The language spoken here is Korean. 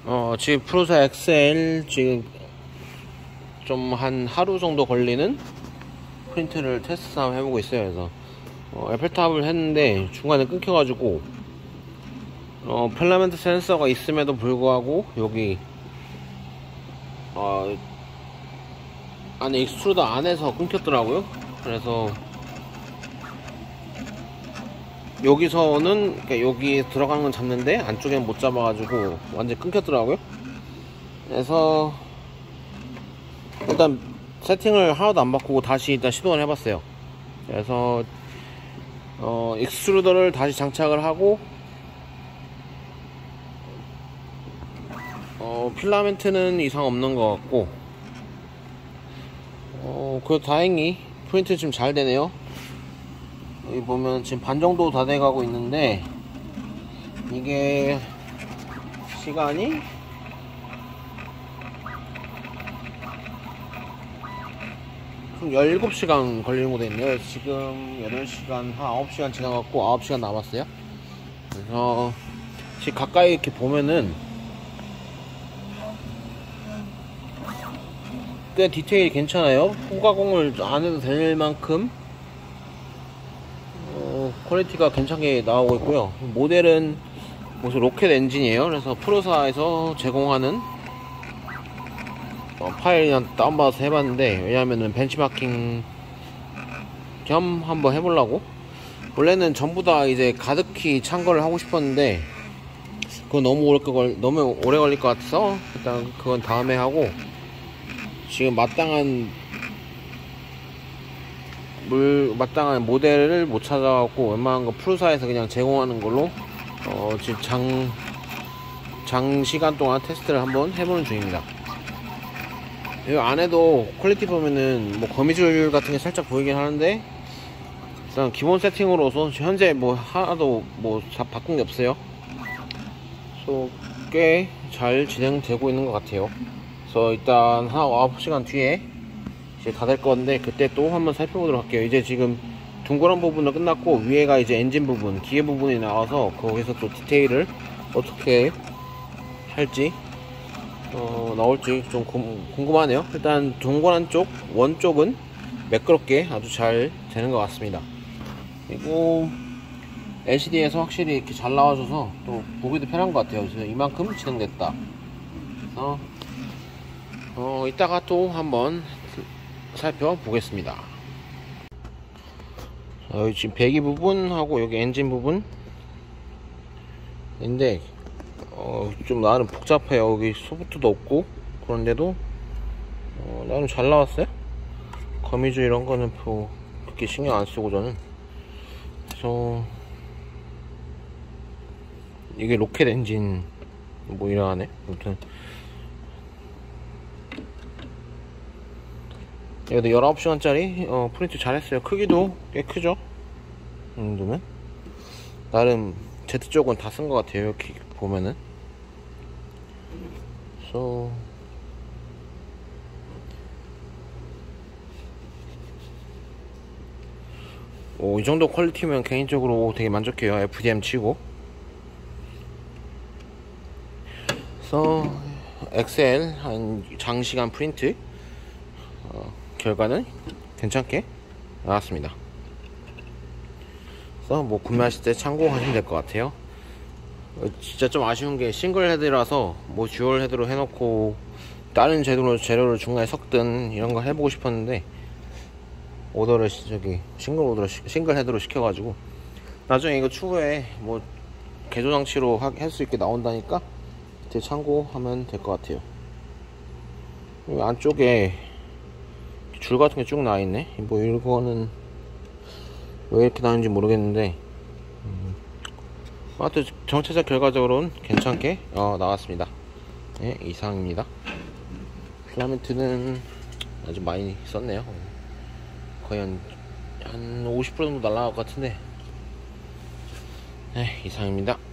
지금 프로사 XL 지금 좀 한 하루 정도 걸리는 프린트를 테스트 한번 해보고 있어요. 그래서 에펠탑을 했는데 중간에 끊겨가지고 필라멘트 센서가 있음에도 불구하고 여기 안에 익스트루더 안에서 끊겼더라고요. 그래서 여기서는 그러니까 여기 들어가는 건 잡는데 안쪽에는 못 잡아가지고 완전 끊겼더라고요. 그래서 일단 세팅을 하나도 안 바꾸고 다시 일단 시도를 해봤어요. 그래서 익스트루더를 다시 장착을 하고 필라멘트는 이상 없는 것 같고 그래도 다행히 프린트 지금 잘 되네요. 여기 보면 지금 반 정도 다 돼가고 있는데 이게 시간이 총 17시간 걸리는 거 됐네요. 지금 8시간, 한 9시간 지나갔고 9시간 남았어요. 그래서 지금 가까이 이렇게 보면은 꽤 디테일이 괜찮아요. 후가공을 안 해도 될 만큼 퀄리티가 괜찮게 나오고 있고요. 모델은 무슨 로켓 엔진이에요. 그래서 프로사에서 제공하는 파일 그냥 다운받아서 해봤는데, 왜냐하면은 벤치마킹 겸 한번 해보려고. 원래는 전부 다 이제 가득히 찬 걸 하고 싶었는데 그건 너무 오래 걸릴 것 같아서 일단 그건 다음에 하고, 지금 마땅한 모델을 못 찾아갖고 웬만한 거 프로사에서 그냥 제공하는 걸로 지금 장시간 동안 테스트를 한번 해보는 중입니다. 이 안에도 퀄리티 보면은 뭐 거미줄 같은 게 살짝 보이긴 하는데, 일단 기본 세팅으로서 현재 뭐 하나도 뭐 바꾼 게 없어요. 그래서 꽤 잘 진행되고 있는 것 같아요. 그래서 일단 한 9시간 뒤에 이제 다 될 건데 그때 또 한번 살펴보도록 할게요. 이제 지금 둥그런 부분은 끝났고 위에가 이제 엔진 부분, 기계 부분이 나와서 거기서 또 디테일을 어떻게 할지 나올지 좀 궁금하네요. 일단 동그란 쪽, 원 쪽은 매끄럽게 아주 잘 되는 것 같습니다. 그리고 LCD에서 확실히 이렇게 잘 나와줘서 또 보기도 편한 것 같아요. 그래서 이만큼 진행됐다. 그래서 이따가 또 한번 살펴보겠습니다. 여기 지금 배기 부분하고 여기 엔진 부분인데 좀 나름 복잡해요. 여기 소프트도 없고 그런데도 나름 잘 나왔어요. 거미줄 이런 거는 그렇게 신경 안 쓰고 저는. 그래서 이게 로켓 엔진 뭐 이러하네. 아무튼 얘도 19시간짜리 프린트 잘했어요. 크기도 꽤 크죠. 이 정도면 나름 Z쪽은 다 쓴 것 같아요. 이렇게 보면은. 그래서 이 정도 퀄리티면 개인적으로 되게 만족해요. FDM 치고. 그래서 XL 한 장시간 프린트 결과는 괜찮게 나왔습니다. 그래서 뭐 구매하실 때 참고하시면 될 것 같아요. 진짜 좀 아쉬운 게 싱글 헤드라서 뭐 듀얼 헤드로 해놓고 다른 재료를 중간에 섞든 이런 거 해보고 싶었는데 오더를 싱글 헤드로 시켜가지고 나중에 이거 추후에 뭐 개조 장치로 할 수 있게 나온다니까 그때 참고하면 될 것 같아요. 여기 안쪽에 줄 같은 게 쭉 나와 있네. 뭐 이거는 왜 이렇게 나는지 모르겠는데 하여튼 정체적 결과적으로는 괜찮게 나왔습니다. 네, 이상입니다. 필라멘트는 아주 많이 썼네요. 거의 한 50% 정도 날라갈 것 같은데 네, 이상입니다.